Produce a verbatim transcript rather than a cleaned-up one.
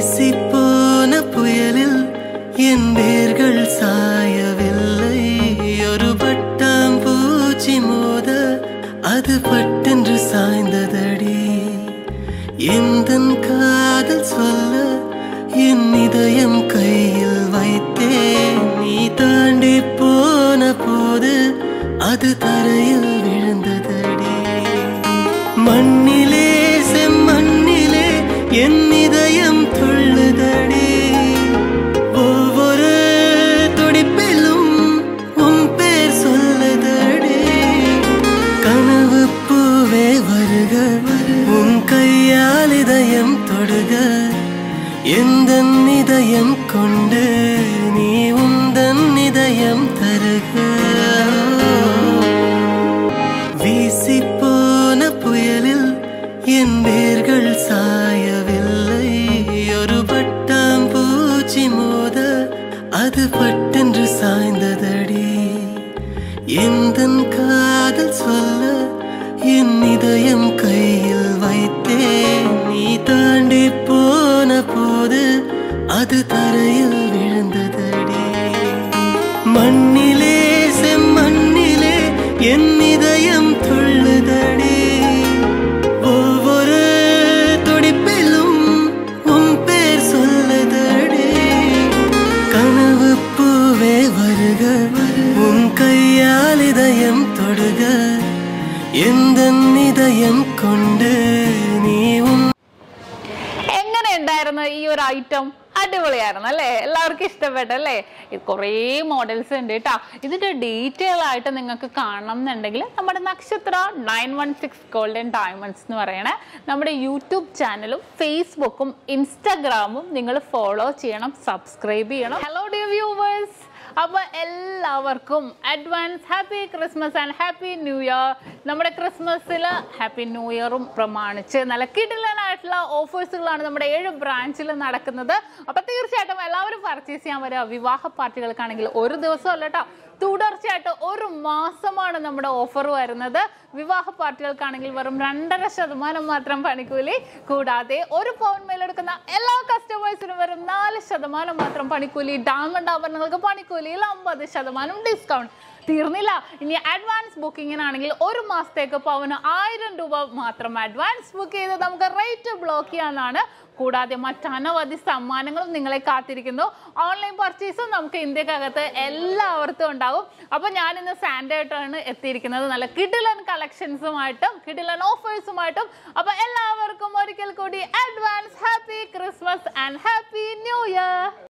வீசிப்போன புயலில் என் வேர்கள் சாயவில்லை. ஒரு பட்டாம்பூச்சி மோத அது பட்டென்று சாய்ந்ததடி. எந்தன் காதல் சொல்ல என் இதயம் கையில் வைத்தேன். நீ தாண்டி போன போது அது தரையில் விழுந்ததடி. மண்ணிலே செம்மண்ணிலே என் இதயம் துள்ளுதடி. ஒவ்வொரு துடிப்பிலும் உன் பேர் சொல்லுதடி. கனவு பூவே வருக, உன் கையால் இதயம் தொடுக. எந்தன் இதயம் கொண்டு நீ உந்தன் இதயம் தருக. வீசிப்போன புயலில் என் வேர்கள் சாயவில்லை. ஒரு பட்டாம்பூச்சி மோத அது பட்டென்று சாய்ந்ததடி. எந்தன் காதல் சொல்ல என் இதயம் கையில் வைத்தேன். நீ தாண்டி போன போது அது தரையில் விழுந்ததடி. மண்ணிலே செம்மண்ணிலே என் இதயம் துள்ளுதடி. ஒவ்வொரு துடிப்பிலும் உன் பேர் சொல்லுதடி. கனவு பூவே வருக, உன் கையால் இதயம் தொடுக. എന്തൻ ഇതയം കൊണ്ട് നീ എങ്ങനെ ഉണ്ടായിരുന്നു ഈ ഒരു ഐറ്റം? അടിപൊളിയായിരുന്നു അല്ലേ? എല്ലാവർക്കും ഇഷ്ടപ്പെട്ടല്ലേ? കുറേ മോഡൽസ് ഉണ്ട് കേട്ടോ. ഇതിന്റെ ഡീറ്റെയിൽ ആയിട്ട് നിങ്ങൾക്ക് കാണണം എന്നുണ്ടെങ്കിൽ നമ്മുടെ Nakshatra nine one six golden diamonds എന്ന് പറയണേ നമ്മുടെ യൂട്യൂബ് ചാനലും ഫേസ്ബുക്കും ഇൻസ്റ്റാഗ്രാമും നിങ്ങൾ ഫോളോ ചെയ്യണം, സബ്സ്ക്രൈബ് ചെയ്യണം. ഹലോ ഡിയർ വ്യൂവേഴ്സ്, അപ്പോൾ എല്ലാവർക്കും advance happy Christmas and happy New Year. നമ്മുടെ ക്രിസ്മസിൽ ഹാപ്പി ന്യൂ ഇയറും പ്രമാണിച്ച് നല്ല കിടിലനായിട്ടുള്ള ഓഫേഴ്സുകളാണ് നമ്മുടെ ഏഴ് ബ്രാഞ്ചിൽ നടക്കുന്നത്. അപ്പോൾ തീർച്ചയായിട്ടും എല്ലാവരും പർച്ചേസ് ചെയ്യാൻ വരിക. വിവാഹ പാർട്ടികൾക്കാണെങ്കിൽ ഒരു ദിവസം അല്ല കേട്ടോ, തുടർച്ചയായിട്ട് ഒരു മാസമാണ് നമ്മുടെ ഓഫർ വരുന്നത്. വിവാഹ പാർട്ടികൾക്കാണെങ്കിൽ വെറും രണ്ടര ശതമാനം മാത്രം പണിക്കൂലി, കൂടാതെ ഒരു പൗൺ മേലെടുക്കുന്ന എല്ലാ കസ്റ്റമേഴ്സിനും വെറും നാല് ശതമാനം മാത്രം പണിക്കൂലി. ഡയമണ്ട് ആഭരണങ്ങൾക്ക് പണിക്കൂലിയിൽ അമ്പത് ശതമാനം ഡിസ്കൗണ്ട്. തീർന്നില്ല, ഇനി അഡ്വാൻസ് ബുക്കിങ്ങിനാണെങ്കിൽ ഒരു മാസത്തേക്ക് പവന് ആയിരം രൂപ മാത്രം അഡ്വാൻസ് ബുക്ക് ചെയ്ത് നമുക്ക് റേറ്റ് ബ്ലോക്ക് ചെയ്യാനാണ്. കൂടാതെ മറ്റനവധി സമ്മാനങ്ങളും നിങ്ങളെ കാത്തിരിക്കുന്നു. ഓൺലൈൻ പർച്ചേസും നമുക്ക് ഇന്ത്യക്കകത്ത് എല്ലാവർക്കും ഉണ്ടാകും. അപ്പോൾ ഞാനിന്ന് സാൻഡായിട്ടാണ് എത്തിയിരിക്കുന്നത്, നല്ല കിടിലൻ കളക്ഷൻസുമായിട്ടും കിടിലൻ ഓഫേഴ്സുമായിട്ടും. അപ്പോൾ എല്ലാവർക്കും ഒരിക്കൽ കൂടി advance happy Christmas and happy New year.